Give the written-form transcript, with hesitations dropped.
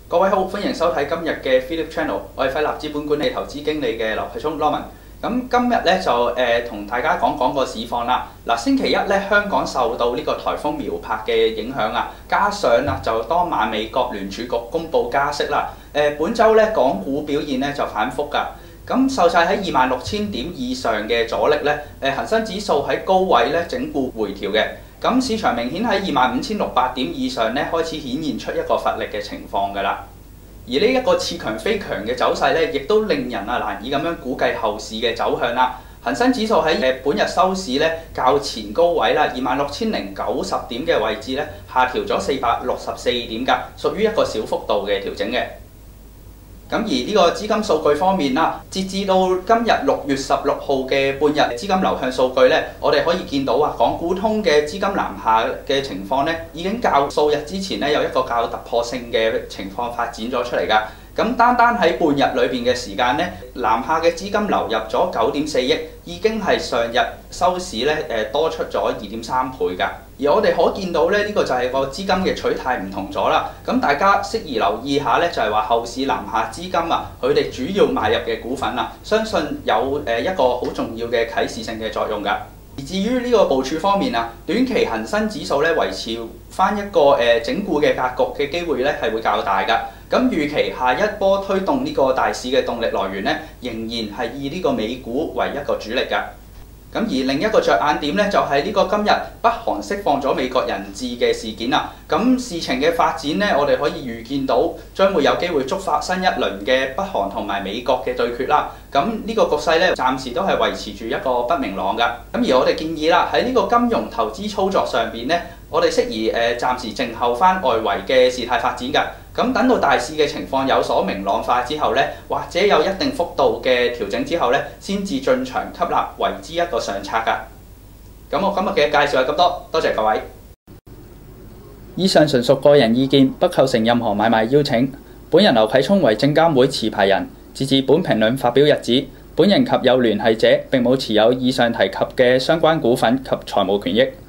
各位好，歡迎收睇今日嘅 Philip Channel， 我係輝立資本管理投資經理嘅劉啟聰 Norman。咁今日咧就同大家講個市況啦。嗱，星期一咧香港受到呢個颱風苗柏嘅影響啊，加上啊就當晚美國聯儲局公布加息啦。本週咧港股表現咧就反覆㗎。咁受制喺26,000點以上嘅阻力咧，恒生指數喺高位咧整固回調嘅。咁市場明顯喺25,600點以上咧開始顯現出一個乏力嘅情況㗎啦。而呢一個似強非強嘅走勢咧，亦都令人難以咁樣估計後市嘅走向啦。恒生指數喺本日收市咧較前高位啦，26,090點嘅位置咧下調咗464點㗎，屬於一個小幅度嘅調整嘅。咁而呢個資金數據方面啦，截至到今日6月16號嘅半日資金流向數據咧，我哋可以見到啊，港股通嘅資金南下嘅情況咧，已經較數日之前咧有一個較突破性嘅情況發展咗出嚟㗎。咁單喺半日裏邊嘅時間咧，南下嘅資金流入咗9.4億，已經係上日收市咧多出咗2.3倍㗎。而我哋可見到咧，呢個就係個資金嘅取態唔同咗啦。咁大家適宜留意下咧，就係話後市南下資金啊，佢哋主要買入嘅股份啊，相信有一個好重要嘅啟示性嘅作用㗎。而至於呢個部署方面啊，短期恒生指數咧維持翻一個整固嘅格局嘅機會咧係會較大㗎。咁預期下一波推動呢個大市嘅動力來源咧，仍然係以呢個美股為一個主力㗎。咁而另一個着眼點咧，就係呢個今日北韓釋放咗美國人質嘅事件啦。咁事情嘅發展咧，我哋可以預見到將會有機會觸發新一輪嘅北韓同埋美國嘅對決啦。咁呢個局勢咧，暫時都係維持住一個不明朗㗎。咁而我哋建議啦，喺呢個金融投資操作上邊咧，我哋適宜暫時靜候翻外圍嘅事態發展㗎。咁等到大市嘅情況有所明朗化之後咧，或者有一定幅度嘅調整之後咧，先至進場吸納為之一個上策㗎。咁我今日嘅介紹係咁多，多謝各位。以上純屬個人意見，不構成任何買賣邀請。本人劉啟聰為證監會持牌人，截至本評論發表日子，本人及有聯繫者並冇持有以上提及嘅相關股份及財務權益。